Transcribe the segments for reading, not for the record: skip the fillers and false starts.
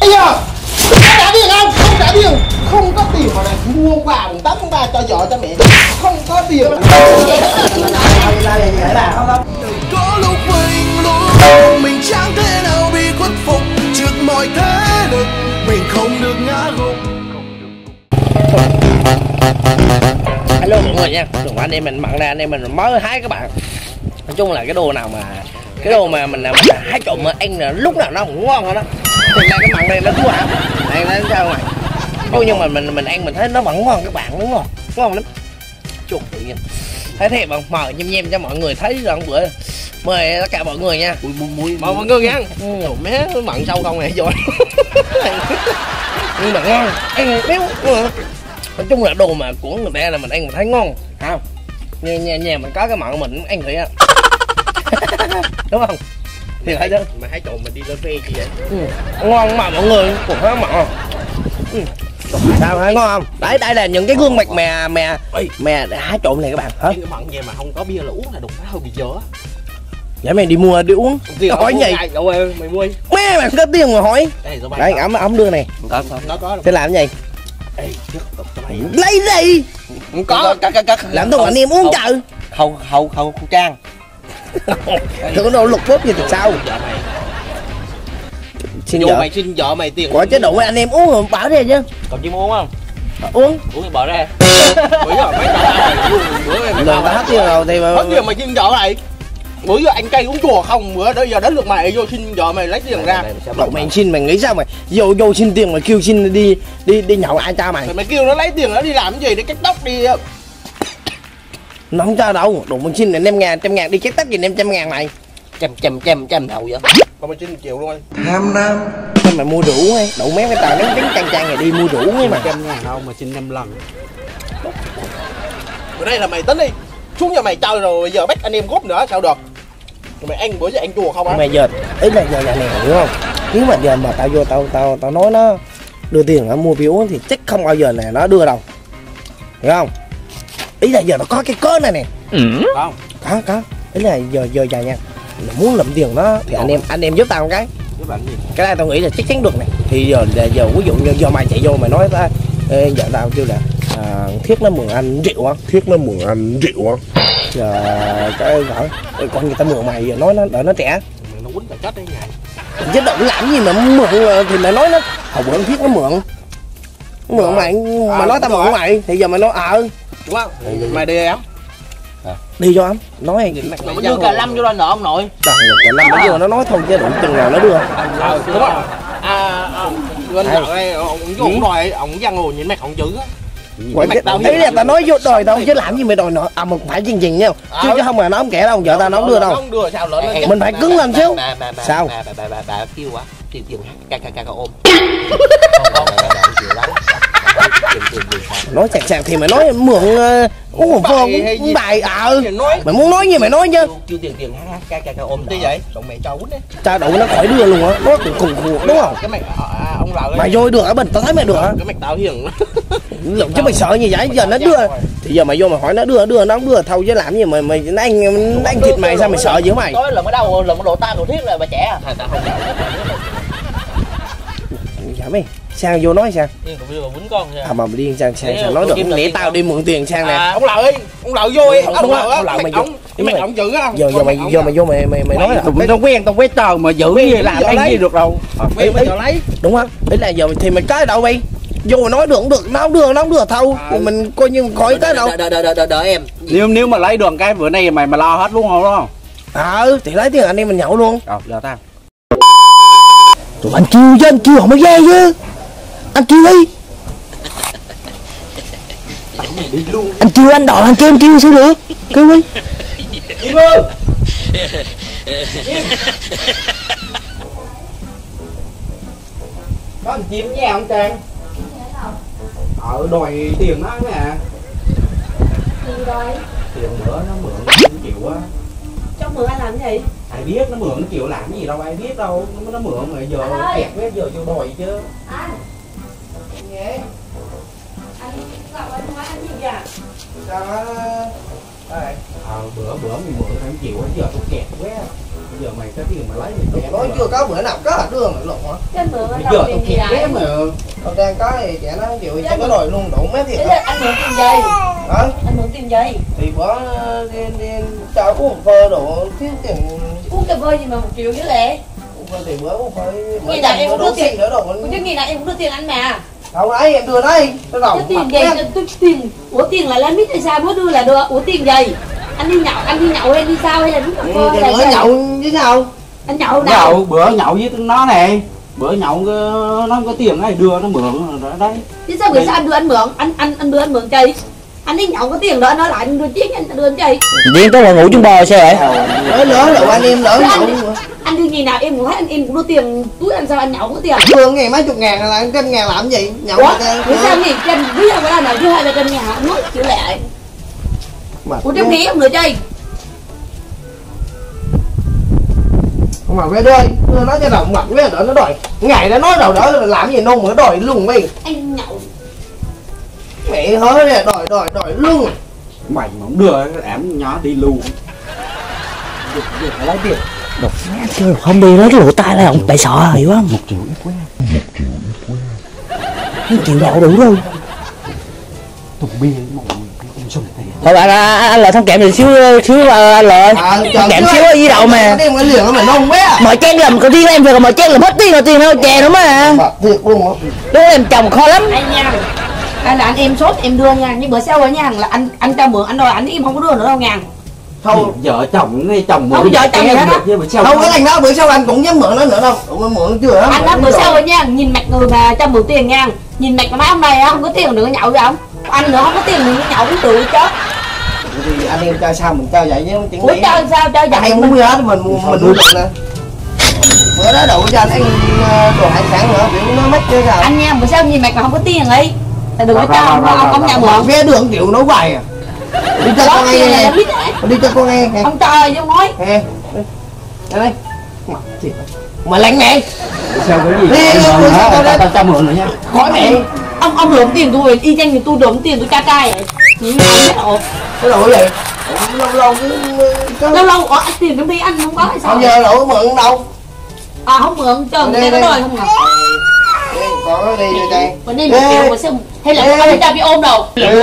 bây giờ? Có trả tiền không? Không trả tiền. Không có tiền mà này mua quà mùng 8 tháng 3 cho vợ cho mẹ. Không có tiền. Có lúc mình luôn mình chẳng thể nào bị khuất phục trước mọi thế lực, mình không được ngã gục. Hello mọi người nha, anh em mình mặn ra, anh em mình mới hái các bạn. Nói chung là cái đồ nào mà cái đồ mà mình hái trộm mà ăn là lúc nào nó cũng ngon hết đó. Thì ra cái mặn này nó thua hả? Này nó sao mày? Chứ nhưng mà mình ăn mình thấy nó vẫn ngon các bạn, đúng không? Ngon lắm. Chuột tự nhiên. Thấy thiệt không? Mời nhem cho mọi người thấy rằng bữa mời tất cả mọi người nha. Mời mọi người nha. Mé mặn sâu không này rồi. Nhưng mà ngon, ăn béo. Nói chung là đồ mà của người ta là mình ăn mình thấy ngon, không? Nhà mình có cái mặn của mình ăn thử á. Đúng không? Thì thấy chứ. Mà hái trộm mình đi lên phe chi vậy? Ngon mà mọi người cũng thấy mặn. Sao thấy ngon không? Đấy, đây là những cái gương mặt mè hái trộm này các bạn. Hả? Cái mặn về mà không có bia là uống là đục phá hơi bị dở. Vậy mày đi mua đi uống. Hỏi gì? Mày mua đi. Mẹ mày có tiền mà hỏi. Đấy, ổng đưa này. Nó có. Thế làm cái gì? Lấy gì? Không có. Làm tôi anh em uống trời. Không trang. Thử nó lục bóp gì từ sau. Xin vợ mày xin vợ mày tiền. Có chế độ anh em uống rồi bảo ra chứ. Còn chim uống không? Uống Thì bỏ ra. Bữa giờ mấy bữa lần ta hết tiền rồi thì hết tiền mày xin vợ này. Bữa giờ anh cay uống chùa không, bữa đó giờ đến lượt mày vô xin vợ mày lấy tiền ra. Mày xin mày nghĩ sao mày vô xin tiền mà kêu xin đi nhậu ai cho mày. Mày kêu nó lấy tiền nó đi làm cái gì để cắt tóc đi. Nó không cho đâu, đủ mình xin là 5.000 đi cắt tóc gì 500.000 mày. Trăm đầu vậy. Mà mày xin 1 triệu luôn đi. Tham nam. Thôi mày mua rượu ấy, đậu mấy cái tờ nó tính trang này đi mua rượu ấy mà. 100.000 đâu mà xin 5 lần. Bữa nay là mày tính đi. Xuống nhà mày chơi rồi bây giờ bắt anh em góp nữa sao được. Mày ăn bữa giờ ăn chùa không á? Mày giờ ý là giờ này hiểu không? Nếu mà giờ mà tao vô tao nói nó đưa tiền nó mua bia uống thì chắc không bao giờ này nó đưa đâu. Hiểu không? Ý là giờ nó có cái cớ này nè. Có. Ý là giờ nha. Muốn lụm tiền nó thì anh em giúp tao một cái. Cái này tao nghĩ là chắc chắn được này. Thì giờ ví dụ như giờ mày chạy vô mày nói ta giờ tao kêu là Thiết nó mượn anh rượu á. Giờ cái hỏi con người ta mượn mày giờ nói nó đợi nó trẻ. Nó quýnh là chết đấy ngày. Chứ đừng làm gì mà mượn thì mày nói nó hồi bữa Thiết nó mượn mày mà nói tao mượn mày thì giờ mày nói đúng không? Mày đi em. Đi cho anh nói mày đưa cả Lâm vô lên nợ ông nội. Trời cả Lâm bây giờ nó nói thôi chứ đụng chừng nào nó đưa. Đúng không? Lên nợ đây ông đòi ông văn rồi nhìn mày không chữ á. Ý là tao nói vô đòi tao chứ làm gì mày đòi nợ mà phải chừng nhau chứ không là nó không kẻ đâu vợ tao nó không đưa đâu. Mình phải cứng lên xíu. Sao? Bà kêu quá tiền ca ôm. Nói sạc thì mày nói mượn uống một phô uống bài mày muốn nói gì mày nói chứ. Kêu tiền ca ôm đi vậy. Đụng mày cho quýnh đi. Cho đụng nó khỏi đưa luôn á. Nó cùng đúng không? Cái mày ông lợ mày vô được ở bình tao thấy mày được hả? Cái mày tao hiền. Lộn chứ mày sợ như vậy giờ nó đưa thì giờ mày vô mày hỏi nó đưa nó không đưa thôi chứ làm gì mày nó anh thịt mày sao mày sợ dữ mày. Tối lần ở đâu lần độ ta đồ Thiết là bà trẻ à? Tao không dạ mày sang vô nói sao? Quýnh con mà đi sang nói được để tao đi mượn tiền sang nè. Ông lợ vô đi. Ông lợ ông chữ á. Giờ mày vô mày nói là tao quen tờ mà giữ gì làm ăn gì được đâu. Lấy đúng không? Đấy là giờ thì mày cái đâu đi vô mà nói được cũng được, nó không đưa thôi mình coi như khỏi cái đâu. Đợi em. Nếu mà lấy được cái bữa nay mày lo hết luôn không đúng không? Thì lấy tiền anh em mình nhậu luôn. Giờ tao tụi anh kêu chứ anh kêu không mới ghê chứ. Anh kêu đi. Anh kêu anh đòi anh kêu sao được. Kêu đi. Im ơi. Có thằng chim nha ông Trang. Đòi tiền nó nè. Gì đòi? Tiền bữa nó mượn 1 triệu á. Trong mượn anh làm cái gì? Ai biết nó mượn 1 triệu làm cái gì đâu ai biết đâu. Nó mượn rồi giờ kẹt quá giờ vô đòi chứ. Anh. Nghe. Anh gặp anh nói anh gì vậy? Sao á? Bữa mình mượn 2 triệu á giờ tôi kẹt quá. Giờ mày cái tiền mà lấy mày Nói chưa có bữa nào có hạt đường lại lộn hả? Cái mượn anh giờ đâu tao tiền gì kịp lại? lắm mà. Còn đang có thì trẻ nó chịu cho cái đòi luôn đủ mấy thiệt Thế hả? là anh mượn tiền gì? Hả? Anh mượn tiền gì? Thì bữa đi cho uống phơ đồ thiếu tiền Uống cà phê gì mà 1 triệu chứ lệ? uống phơ thì bữa cũng phải Ngày nào em cũng đưa tiền nữa đồ chứ ngày nào em cũng đưa tiền anh mà. đâu đấy em đưa đấy cái đầu Chứ tiền gì? Tôi tiền. Ủa tiền là làm biết hay sao mới đưa là đưa. Ủa tiền gì? Anh đi nhậu hay đi sao hay là uống cà phê hay là bữa gì? nhậu với sao? Anh nhậu đâu? Nhậu bữa nhậu với nó này. Bữa nhậu nó không có tiền này đưa nó mượn rồi đấy. Chứ sao bữa sao anh đưa anh mượn? Anh đưa anh mượn chi? Anh đi nhậu có tiền đó anh nói lại anh đưa chiếc anh đưa anh chi? Điên tới là ngủ chung bò sao vậy? Lỡ rồi anh em lỡ nhậu Anh đi ngày nào em cũng thấy em cũng đưa tiền túi anh sao anh nhậu có tiền? thường ngày mấy chục ngàn là 100.000 làm gì nhậu Ủa? mà Bữa sao nghỉ trên ví dụ cái nào chứ hay là trên nhà anh nói chịu lệ. Ủa trong nghỉ không nữa chơi? không mà về đây đưa nó cho đồng mặt với đỡ nó đòi ngày đã nói đầu đỡ là làm gì nôn mà nó đòi luôn đi Anh nhậu. mẹ hớ nè đòi luôn Mày mà không đưa cái ẻm nhỏ đi luôn. Giờ phải lấy tiền. Chứ không đi lấy cái lỗ tai là ông tại sợ hiểu không? 1 triệu ít quá. 1 triệu nhậu đủ rồi. Thùng bia mọi người không xong tiền. Thôi anh là thằng kẹm thì xíu anh lợi. Thằng kẹm xíu ở dưới đầu mà. đem cái liền nó mà nôn quá Mọi chen làm có tiền em về còn mọi chen là mất tiền rồi tiền đâu chè nữa mà. thiệt luôn á Đúng em chồng kho lắm. Anh nha. Anh là anh em sốt em đưa nha, nhưng bữa sau rồi nha là anh cho mượn anh đòi anh em không có đưa nữa đâu ngàn. thôi Vợ chồng ngay chồng Không, vợ chồng gì hết á. không cái thằng đó bữa sau anh cũng dám mượn nó nữa đâu cũng mượn chưa Anh nói bữa sau rồi nha, nhìn mặt người mà cho mượn tiền nha, nhìn mặt mấy ông này không có tiền đừng có nhậu gì không? Anh nữa không có tiền đừng có nhậu cũng tự chết. thì anh em cho sao mình cho vậy chứ chuyện Ủa chơi sao chơi ai vậy? muốn hết mình nuôi được nè bữa đó đủ cho anh ăn đồ hải sản nữa kiểu nó mất chứ sao Anh nha, bữa sau nhìn mặt mà không có tiền ấy. Thì đừng có cho ông nhà mượn. vé đường triệu nấu bài à đi cho Đó con tiền là nghe em biết đấy. đi cho con nghe Ông trời chứ nói. nè đây mặt thiệt mà lạnh mẹ Sao cái gì? Đi, Tao cho mượn nữa nha. khỏi mẹ Ông lượm tiền tôi y chang như tôi lượm tiền tôi cha trai vậy. Những người biết ổn. cái đồ gì lâu Lâu lâu ở anh tiền trong đi anh không có hay sao? bây giờ lỗi mượn đâu Không mượn cho người ta có đòi không à? có đi cho đây Bữa nay 1 triệu mà sao hay là anh ta bị ôm đầu?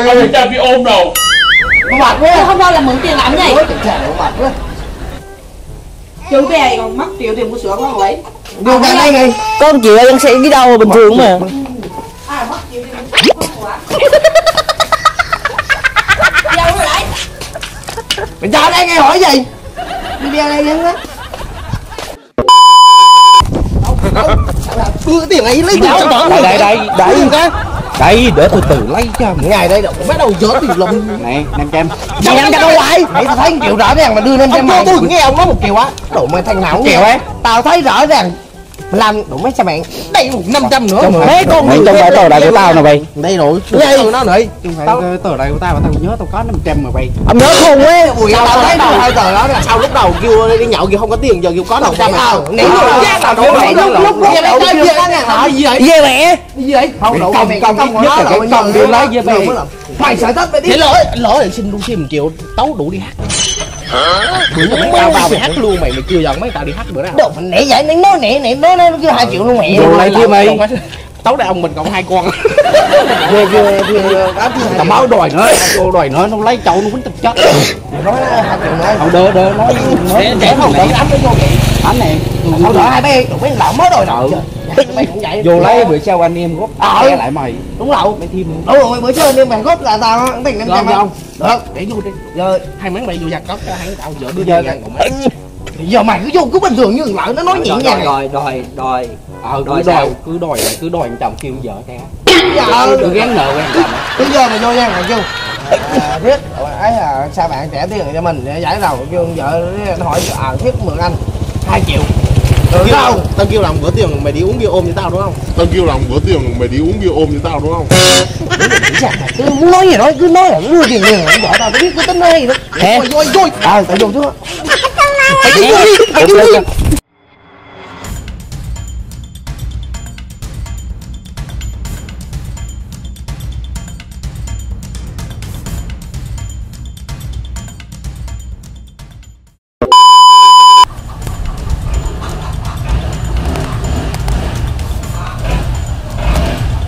nó mặt quá Không đâu là mượn tiền làm cái gì? nó chừng chả nó mặt quá Chứ về còn mất triệu tiền mua sữa con lấy. đưa ra đây ngay Con chịu dân sẽ đi đâu bình thường mà. Mất triệu tiền mua sữa con quả. Đâu rồi đấy? mày cho đây ngay hỏi gì đi ra đây nhắn á đưa cái tiền này lấy tiền cho tao Đây để từ từ lấy cho. ngày đây đâu bắt đầu dỡ tiền lùm Này 500. mày ăn cho đâu hoài mày tao thấy 1 triệu rõ ràng mà đưa 500 mày tôi nghe ông nói 1 triệu á đồ mày thằng nào cũng triệu ấy. tao thấy rõ ràng làm đủ mấy sao bạn đây 500 nữa Mấy con Mấy trong tờ này của tao nè bay. đây rồi đây nó này Không phải tờ này của tao mà tao nhớ tao có 500 mà bay. Ông nhớ khùng ấy. tao thấy đâu hai tờ đó nè Sao lúc đầu kêu đi nhậu kêu không có tiền giờ kêu có đồng trăm à? nãy tao đổ nãy lúc kia mày chơi kia đó nè Gì vậy? Về mẹ. gì vậy không đổ mày Công nhất là cái công đưa lấy với bay. mày sợ tết mày đi Thế lỗi là xin luôn xin 1 triệu tấu đủ đi hát. Bữa giờ mấy tao vào mày hát luôn mày chưa dẫn mấy tao đi hát bữa nào. đồ mình nể vậy nó kêu 2 triệu luôn mẹ Vô lấy kia mày. Tấu đây ông mình còn 2 con. về Tao báo đòi nữa, nó lấy chậu nó quýnh tao chết. nói 2 triệu nữa Không đỡ nói trẻ không đỡ anh vô vậy anh này. không đỡ hai bé tụi mấy lão mới đòi nợ mày cũng vậy Vô lấy bữa sau anh em góp xe lại mày. đúng đâu Mấy thêm đúng rồi bữa chơi nên mày góp là tao tiền 500 không? được Để vô đi. Giờ hai mấy mày vô giặt cốc hai tao giờ đưa Giờ- tiền ngàn còn mấy. giờ mày cứ vô cứ bình thường như thằng lợn nó nói nhẹ nhàng Đòi cứ đòi chồng kêu vợ ra. giờ Cứ gán nợ quen chồng. bây giờ mày vô nha mày kêu thiết ấy là sao bạn trả tiền cho mình để giải đầu kêu vợ nó hỏi thiết mượn anh 2 triệu được đâu Tao kêu làm bữa tiền mày đi uống bia ôm với tao đúng không? Tao kêu làm bữa tiền mày đi uống bia ôm với tao đúng không? cứ muốn nói gì nói cứ nói là đưa tiền liền vợ tao biết cứ tính hay đó Hả? rồi tao vô trước mày đi vô đi mày đi vô đi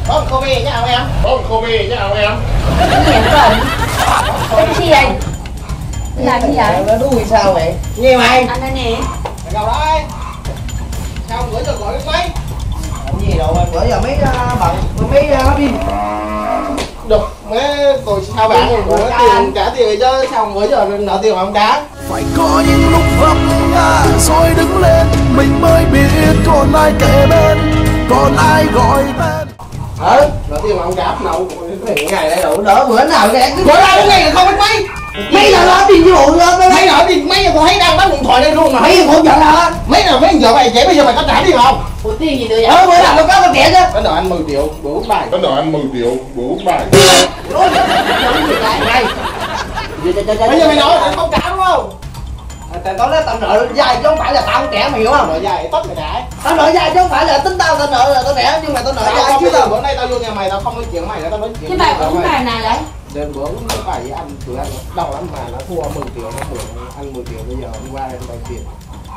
Có một cô bê nha em. Có một cô bê nha em. Cái gì vậy? Cái gì vậy? Làm gì vậy? Nó đuôi sao vậy? Nghe mày. Anh đây nè. Cậu đây. Sao không gửi cho gọi cái máy? Làm gì đâu anh gửi giờ mấy bận mấy pin. Được, mấy còn sao bạn? Tiền trả tiền chứ sao không gửi giờ nợ tiền mà không trả? Phải có những lúc vấp ngã rồi đứng lên, mình mới biết còn ai kề bên, còn ai gọi tên. Nợ tiền mà không trả đâu. Ngày đây đủ đỡ bữa nào kìa. Bữa nào cái ngày là không biết mấy. Mấy giờ đó tiền vụ lên mấy nợ tiền mấy giờ tôi thấy đang bắt điện thoại đây luôn mà. Mấy giờ không nhận hả? Mấy giờ mấy giờ mày vậy bây giờ mày có trả tiền không? Ủa tiền gì nữa vậy? Bữa nào nó có con trẻ chứ. Có nợ anh 10 triệu bữa uống bài. Có nợ anh 10 triệu bữa uống bài. Này. Bây giờ mày nói anh không trả đúng không? Tao nói tao nợ dài chứ không phải là tao không trẻ mày hiểu không? Nợ dài tất mày trả. Tao nợ dài chứ không phải là tính tao nợ là tao trẻ nhưng mà tao nợ dài chứ tao. Bữa nay tao vô nhà mày tao không nói chuyện mày nữa tao nói chuyện. Cái bài của chúng bài nào vậy? Đêm bữa uống cái bài với anh tụi anh đau lắm mà nó thua 10 triệu nó mượn anh 10 triệu bây giờ đi qua em đòi tiền.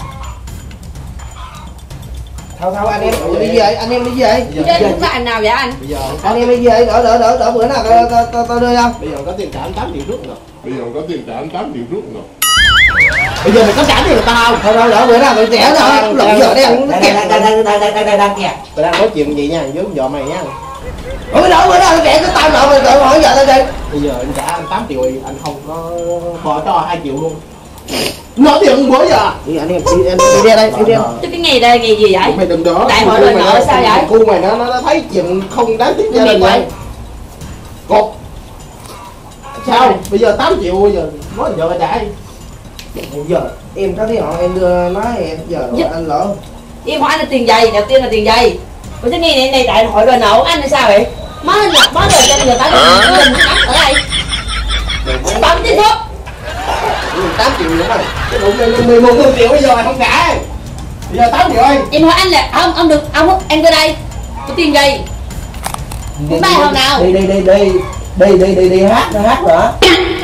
Thôi anh em đi về anh em đi về. Trên chúng bài nào vậy anh? Bây giờ anh em đi về đỡ bữa nào tao đưa không? Bây giờ có tiền trả anh 8 triệu rút rồi. Bây giờ có tiền trả anh 8 triệu rút rồi. Bây giờ mày có trả tiền là tao không? Thôi đỡ bữa nào tao trẻ rồi. Lộn giờ đang kìa. Tao đang nói chuyện gì nha, với vợ mày nha. Ủa đỡ bữa nào tao trẻ cái tao nợ mày tự hỏi vợ tao đi. Bây giờ anh trả anh 8 triệu thì anh không có bỏ cho 2 triệu luôn. Nói tiền bữa giờ. Đi anh em đi ra đây, đi ra. Chứ cái ngày đây ngày gì vậy? Mày đừng đó. Đại hội đòi nợ sao vậy? Cu mày nó thấy chuyện không đáng tiếc gia đình vậy. Cột. Sao? Bây giờ 8 triệu bây giờ nói vợ trả đi. Bây giờ em có thấy họ em đưa nói em giờ anh lỡ. Em hỏi là tiền giày, đầu tiên là tiền giày. Ủa chứ nghe này đại hội đòi nợ anh là sao vậy? Mới đời cho người ta đừng ở đây. Bấm tiếp thuốc. 8 triệu nữa rồi. Cái đủ 11 triệu bây giờ mày không trả. Bây giờ 8 triệu ơi. Em hỏi anh là ông được ông em đưa đây. Có tiền gì? Cũng bài hôm nào? Đi hát nữa.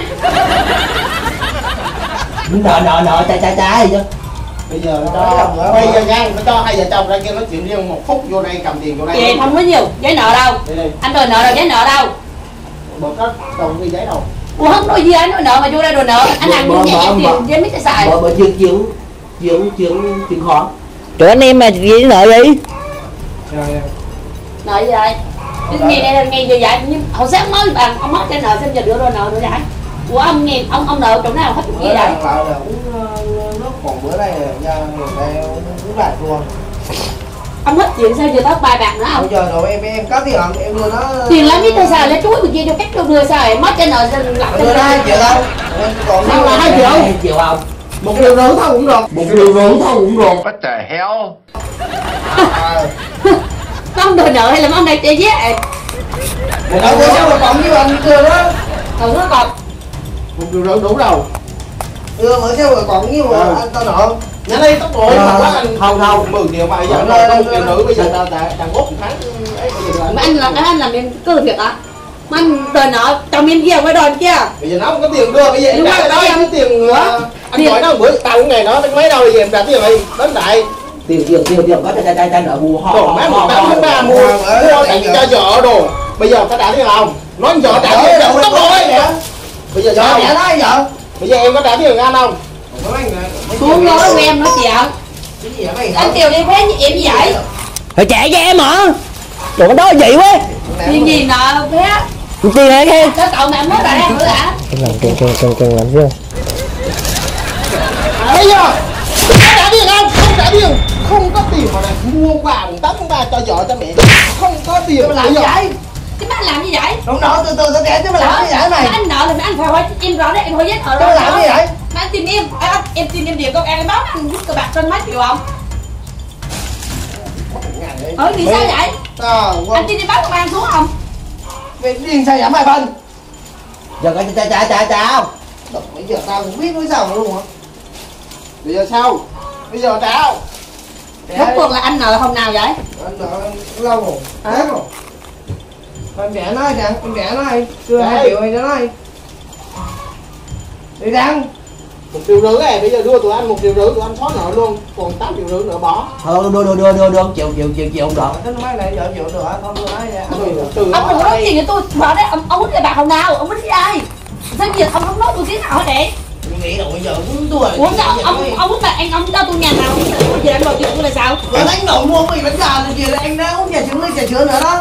Nợ cha gì chứ. Bây giờ nó cho hai vợ chồng ra kia nói chuyện riêng 1 phút vô đây cầm tiền vô đây. Chị em không có nhiều giấy nợ đâu. Anh đòi nợ đâu giấy nợ đâu. Bộ có đâu ghi giấy đâu. Ủa không nói gì anh nói nợ mà vô đây đòi nợ. Anh làm như vậy em tiền giấy mấy cái xài. Bộ chuyện khó. Tụi anh em mà gì nợ gì? Nợ gì vậy? Nghe gì vậy? Nhưng hồi sáng mới bằng ông mất cái nợ xem giờ đưa đòi nợ nữa vậy. Ủa ông nghe ông nợ chỗ nào hết kia vậy? Nợ là uống nước còn bữa nay ra người ta uống bạc luôn. Ông hết chuyện sao giờ tới bài bạc nữa không? Bây giờ rồi em có tiền không? Em đưa nó tiền lắm biết tôi sao lấy chuối mà chia cho các đưa sao vậy? Mất cái nợ lặp đưa 2 triệu đâu? Còn sao là 2 triệu? 2 triệu không? 1 triệu rưỡi thôi cũng được. 1 triệu rưỡi thôi cũng được. What the hell? Ông đòi nợ hay là ông đây chơi vé? Đâu có sao mà còn như anh đưa đó. Ừ nó còn 1 triệu rưỡi đủ đâu. Đưa mà sao mà còn nhiêu mà anh tao nợ. Nhanh đi tốc độ mà quá anh. Không 10 triệu mà bây giờ nó 1 triệu rưỡi bây giờ tao tao bốt tháng ấy bây giờ mà anh làm em cứ việc hả? Mà anh đòi nợ chồng em kia mới đòi kia. Bây giờ nó không có tiền đưa bây giờ em trả nó em có tiền nữa. Anh gọi nó bữa tao cũng ngày nó mấy đâu bây giờ em trả tiền đi đến đại. Tiền có cha nợ mua ho. Đồ má 18 tháng 3 mua tặng cho vợ đồ. Bây giờ có trả tiền không? Nói vợ trả tiền đâu tốc độ ấy nè. Bây giờ sao trả nói vợ? Bây giờ em có trả tiền anh không? Xuống nói với em nói chuyện. Anh Kiều đi phép với em như vậy. Phải trả cho em hả? Đồ đó gì quá. Tiền gì nợ phép? Tiền hả khen? Đó cậu mẹ mất lại nữa hả? Cần làm chưa? Bây giờ có trả tiền không? Không trả tiền. Không có tiền mà này mua quà 18 tháng 3 cho vợ cho mẹ. Không có tiền làm gì vậy? Chứ mà anh làm như vậy? Đúng đó, từ tao kể chứ mà làm như vậy mày. Anh nợ thì anh phải hỏi em rõ đấy, em hỏi giấy nợ đâu. Làm như vậy? Mà anh tìm em tìm em điều công an báo anh rút cờ bạc trên mấy triệu không? Vì sao vậy? Anh tin em báo công an xuống không? Vì điên sao vậy mày Vân? Giờ có trả không? Bây giờ tao không biết nói sao luôn hả? Bây giờ sao? Bây giờ trả không? Rốt cuộc là anh nợ hôm nào vậy? Anh nợ lâu rồi. Tháng rồi. Em trẻ nói kìa, em trẻ nói. Đưa 2 triệu này cho nói. Đi Đăng. 1,5 triệu này, bây giờ đưa tụi anh 1,5 triệu, tụi anh xóa nợ luôn, còn 8,5 triệu nữa bỏ. Đưa chịu không được. Cái máy này giờ chịu được hả? Không đưa máy nha. Ông đừng nói gì với tôi, bảo đấy, ông hút cái bạc hôm nào, ông hút với ai? Sao giờ ông không nói tôi tiếng nào hết vậy? Tôi nghĩ rồi bây giờ muốn tôi Ủa sao ông hút bạc, anh cho tôi nhà nào, giờ anh đòi chuyện tôi là sao? Rồi đánh nổ mua mì bánh gà thì gì là anh đã uống trà sữa nữa đó.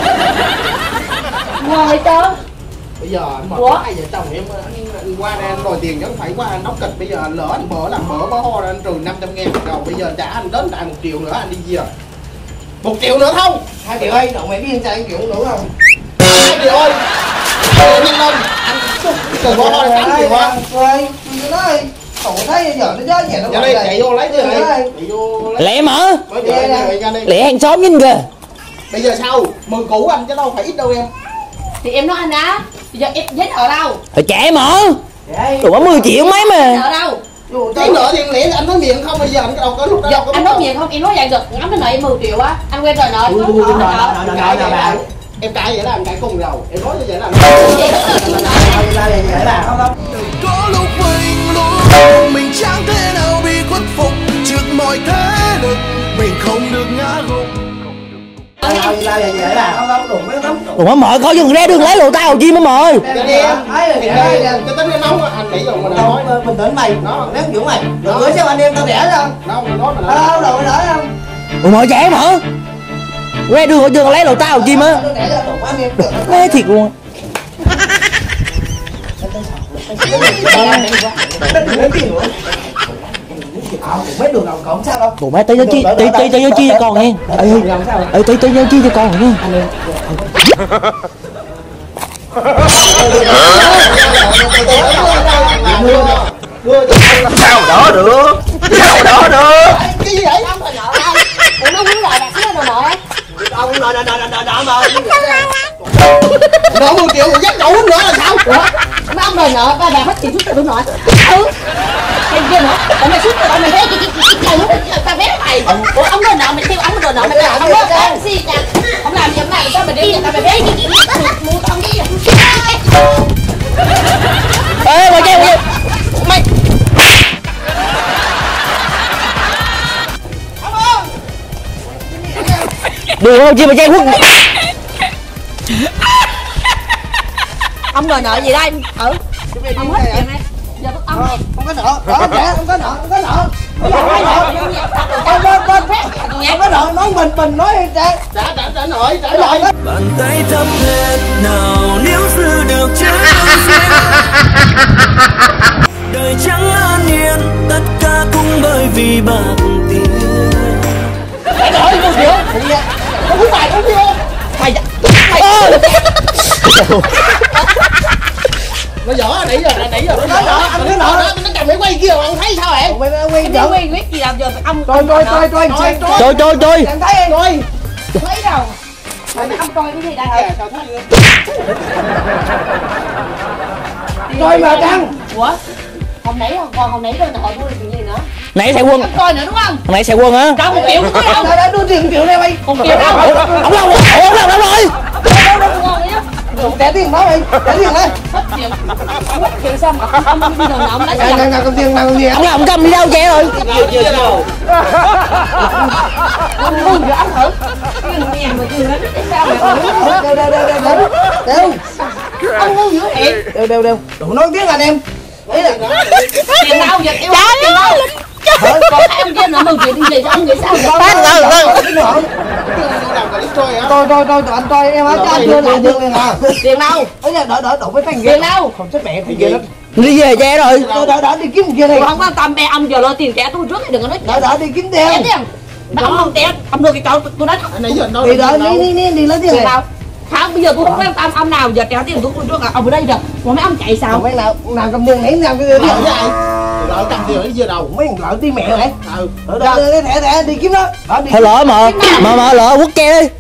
Ngon hay chưa? Bây giờ anh mệt hai vợ chồng em anh qua đây anh đòi tiền chứ không phải qua anh đóng kịch. Bây giờ lỡ anh làm bỡ ho ra anh trừ 500.000 rồi, bây giờ trả anh đến đại 1 triệu nữa anh đi gì à? 1 triệu nữa không? 2 triệu ơi, đậu mày biết anh trai 1 triệu nữa không? 2 triệu ơi. Nhanh lên. Anh trừ bỡ ho là 8 triệu à? Rồi, tôi nói cậu thấy giờ nó gió nhẹ nó đây chạy vô lấy chứ chạy vô lấy. Lẹ mở. Lẹ hàng xóm nhìn kìa. Bây giờ sao? Mừng cũ anh chứ đâu phải ít đâu em. Thì em nói anh á, bây giờ em giấy nợ đâu? Phải trả mở. Đủ 10 triệu mấy mà. Nợ đâu? Giấy nợ thì lẽ anh nói miệng không, bây giờ anh đâu có lúc đó đâu có. Anh nói miệng không? Em nói vậy được, ngắm cái nợ em 10 triệu á, anh quen rồi nợ. Nợ. Em cãi vậy là em cãi cùng rồi. Em nói như vậy là Có lúc mình luôn mình chẳng thể nào bị khuất phục trước mọi thế lực, mình không được ngã gục. Ủa mà mời coi dừng ra đường lấy lộ tao Hồ Chí Minh mời. cái tính cái nấu anh nghĩ rồi mà nói bình tĩnh mày nó nếu dũng mày rồi bữa sao anh em tao đẻ không đâu mày nói mà đâu đâu mày nói không. Ủa mời trả mở ra đường ở trường lấy lộ tao Hồ Chí Minh mê thiệt luôn. Mấy đường nào còn sao đâu. Bộ má tới chi cho con nghe. Tới chi cho con nghe. Sao đó được. Cái gì vậy? Ông đòi nợ đâu? Ủa nó muốn đòi bạc xíu đòi nợ á? Ông nợ mà. Nợ 10 triệu rồi dắt đủ nữa là sao? Mấy ông đòi nợ, ba bạc hết tiền suốt tôi nợ. Em kia nữa, ông mày suốt rồi mày thấy cái lúc tao vé mày. Ủa ông đòi nợ mày kêu ông đòi nợ mày làm đó. Ông gì nè. Ông làm gì ông làm sao mày đi tao mày vé mua ông đi. Ê mày kêu mày. Được không chi mà chơi quốc. Ông đòi nợ gì đây? Ông hết tiền này. Giờ ông Không có nợ. Đó, không có nợ. Không có nợ nói mình nói trả nợ. Bàn tay thấm hết nào nếu giữ được trái đời chẳng an yên, tất cả cũng bởi vì bạc tiền. Phải nợ 1 triệu. Không có bài không chưa? Mày nó dở nãy giờ nó nợ anh cái nợ nó cầm cái quay kia mà ông thấy sao vậy? Quay giỡn quyết gì làm giờ ông Trôi em thấy em rồi thấy đâu mà ông trôi cái gì đây trôi mà Trăng. Ủa hồi nãy rồi hỏi tôi chuyện gì nữa Nãy xe quân. coi nữa đúng không? Nãy xe quân hả? Đâu 1 triệu cũng không Đã đưa tiền 1 triệu đây mày. 1 triệu đâu Ông đâu rồi? Trả tiền đó mày, trả tiền đây. hết tiền xong ông đi đòi nợ ông lấy Nào cầm tiền. Ông cầm đi đâu trẻ rồi? Chưa ông ngu vậy ông thử cái nhà mà chưa đến sao mà Đều. ông ngu dữ vậy Đều. Đủ nói tiếng anh em. Ý là tiền đâu giờ yêu tiền đâu còn hai ông kia nợ 10 triệu đi về ông nghĩ sao vậy? Tôi anh coi em á, cho anh đưa lại được liền à. Tiền đâu? Ấy là đỡ đổ với thằng Tiền đâu? Không chết mẹ thằng kia lắm. Đi về trẻ rồi. Đỡ đi kiếm kia này. Không quan tâm bé ông giờ lo tiền trả tôi trước đừng có nói Đỡ đi kiếm tiền. tiền ông không tiền ông đưa cái chỗ tôi nói Nãy giờ đâu. Đi đỡ đi lấy tiền đâu không bây giờ tôi không quan tâm ông nào giờ trả tiền tôi trước à ông ở đây giờ còn mấy ông chạy sao mấy nào cầm tiền nãy nào cái gì lỡ cầm tiền ở dưới đầu mấy thằng lỡ tí mẹ mày đỡ thẻ đi kiếm đó Thôi lỡ mà lỡ quất ke đi.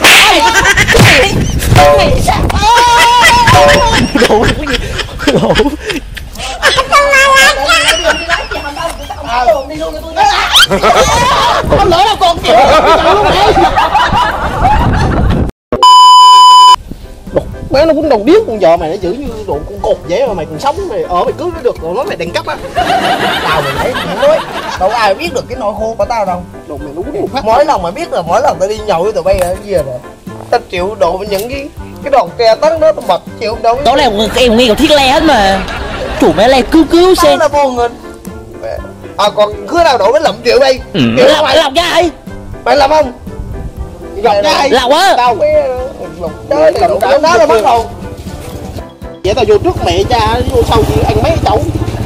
Đồ ông lỡ đâu còn tiền Má nó cũng đồng điếc con vợ mày nó giữ như đồ con cột vậy mà mày còn sống mày mày cưới nó được rồi nói mày đền cấp á. Tao mày thấy không nói, đâu ai biết được cái nỗi khổ của tao đâu. Đồ mày đúng một phát. Mỗi lần mày biết là mỗi lần tao đi nhậu với tụi bay ở kia rồi tao chịu độ những cái đòn tre tấn đó tao bật chịu đâu. Đó là em nghe còn thiết le hết mà. Chủ mẹ le cứu Tao xem. là vô hình. Còn cứ nào độ với lậm triệu đây. Lọc ra ai? Mày làm không? Gặp ai? Lọc á. Tao chơi thì độ đó là bắt đầu. Vậy tao vô trước mẹ cha vô sau gì ăn mấy chậu.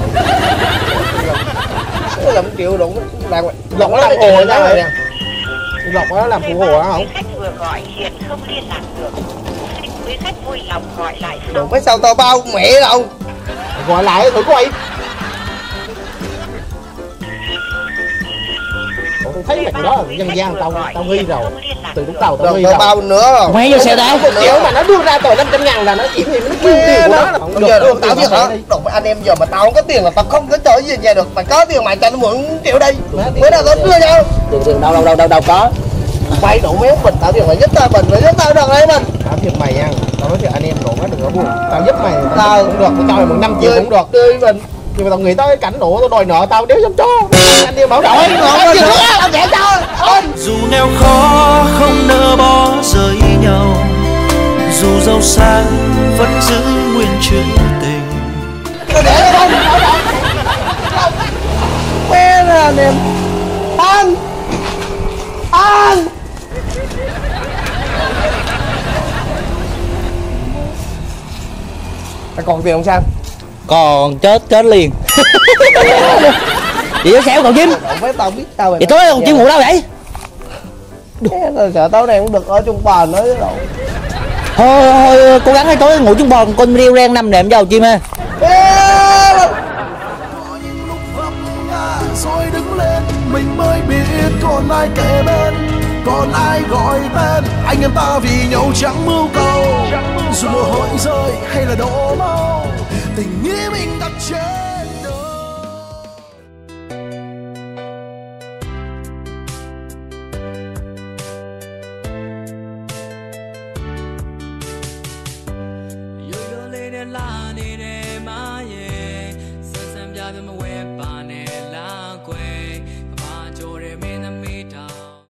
Lậm triệu độ làm Lọc nó làm hồ ra rồi. Lọc nó làm phụ hồ hả không? Khách vừa gọi hiện không liên lạc được. Xin quý khách vui lòng gọi lại sau. Đồ mấy sao tao bao mẹ đâu. Gọi lại thử coi. Tôi thấy mày đó là dân gian tao nghi rồi. Từ lúc đầu tao nghi rồi. Bao nữa. Mày vô xe tao. Kiểu mà nó đưa ra tờ 500 ngàn là nó chỉ vì nó kêu tiền của nó. Bây giờ được tao biết hả? Đồ anh em giờ mà tao không có tiền là tao không có chơi gì về được. Mày có tiền mày cho nó mượn triệu đi. Bữa nào tao đưa cho. Tiền đâu có. Mày đổ méo mình tao tiền mày giúp tao mình phải giúp tao được đấy mình. Tao thiệt mày nha. Tao nói thiệt anh em đổ má đừng có buồn. Tao giúp mày tao cũng được, tao cho mày mượn 5 triệu cũng được. Tươi mình. Nhưng mà tao nghĩ tới cái cảnh nổ tao đòi nợ tao đéo dám cho. Anh em bảo Trời trợ. ơi, tao sẽ cho. Dù nghèo khó không nỡ bỏ rời nhau, dù giàu sang vẫn giữ nguyên chuyện tình. Tao để nó không. Quê ra anh em. Ăn. Mày còn tiền không sao? Còn chết liền. Vậy nó xéo cậu Chim. Mấy tao biết tao Vậy tối cậu Chim ngủ đâu vậy? Tao sợ tối nay cũng được ở chung bò nữa chứ đâu. Thôi cố gắngให้tối ngủ chung bòn con riêu ren nằm nệm vào Chim ha. Có những lúc vấp ngã rồi đứng lên, mình mới biết còn ai kề bên, còn ai gọi tên anh em ta vì nhau chẳng mưu cầu. Dù mồ hôi rơi hay là đổ máu, tình nghĩa mình đặt trên